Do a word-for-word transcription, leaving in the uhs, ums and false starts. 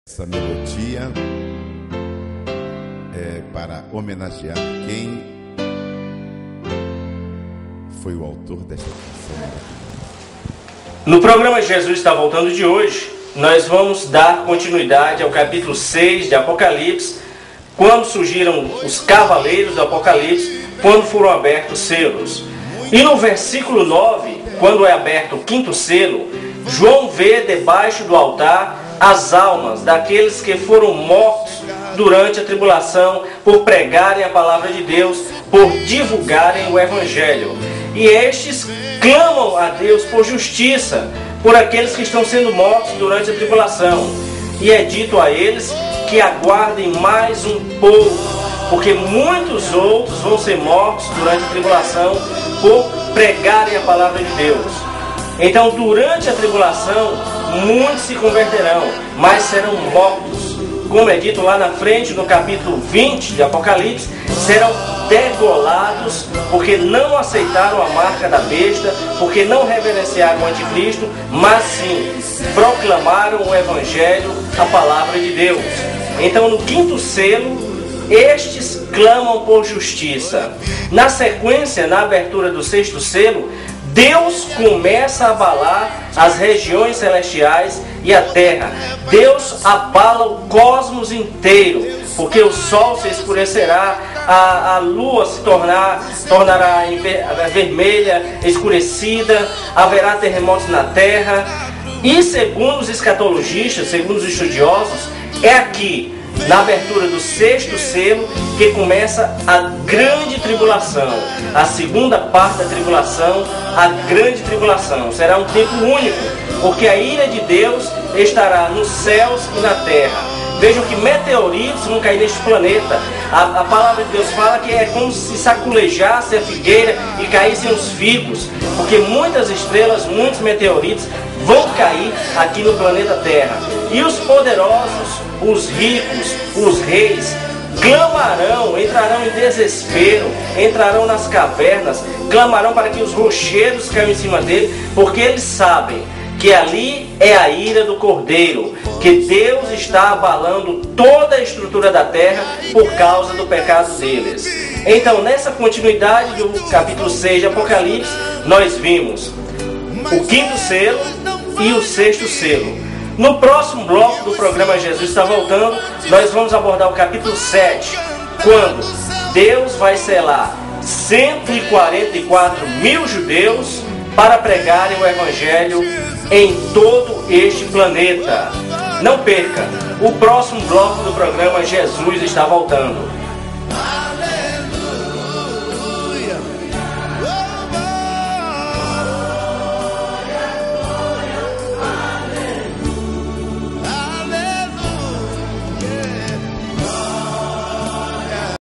Essa melodia é para homenagear quem foi o autor desta canção. No programa Jesus Está Voltando de hoje, nós vamos dar continuidade ao capítulo seis de Apocalipse, quando surgiram os cavaleiros do Apocalipse, quando foram abertos os selos. E no versículo nove, quando é aberto o quinto selo, João vê debaixo do altar as almas daqueles que foram mortos durante a tribulação por pregarem a palavra de Deus, por divulgarem o Evangelho. E estes clamam a Deus por justiça, por aqueles que estão sendo mortos durante a tribulação. E é dito a eles que aguardem mais um pouco, porque muitos outros vão ser mortos durante a tribulação por pregarem a palavra de Deus. Então, durante a tribulação, muitos se converterão, mas serão mortos. Como é dito lá na frente, no capítulo vinte de Apocalipse, serão degolados, porque não aceitaram a marca da besta, porque não reverenciaram o anticristo, mas sim proclamaram o Evangelho, a palavra de Deus. Então, no quinto selo, estes clamam por justiça. Na sequência, na abertura do sexto selo, Deus começa a abalar as regiões celestiais e a terra. Deus abala o cosmos inteiro, porque o sol se escurecerá, a, a lua se tornar, tornará vermelha, escurecida, haverá terremotos na terra. E segundo os escatologistas, segundo os estudiosos, é aqui, na abertura do sexto selo, que começa a grande tribulação, a segunda parte da tribulação, a grande tribulação. Será um tempo único, porque a ira de Deus estará nos céus e na terra. Vejam que meteoritos vão cair neste planeta. A, a palavra de Deus fala que é como se saculejasse a figueira e caíssem os figos, porque muitas estrelas, muitos meteoritos vão cair aqui no planeta Terra. E os poderosos, os ricos, os reis, clamarão, entrarão em desespero, entrarão nas cavernas, clamarão para que os rochedos caiam em cima dele, porque eles sabem que ali é a ira do Cordeiro, que Deus está abalando toda a estrutura da terra por causa do pecado deles. Então, nessa continuidade do capítulo seis de Apocalipse, nós vimos o quinto selo e o sexto selo. No próximo bloco do programa Jesus Está Voltando, nós vamos abordar o capítulo sete, quando Deus vai selar cento e quarenta e quatro mil judeus para pregarem o Evangelho em todo este planeta. Não perca o próximo bloco do programa Jesus Está Voltando.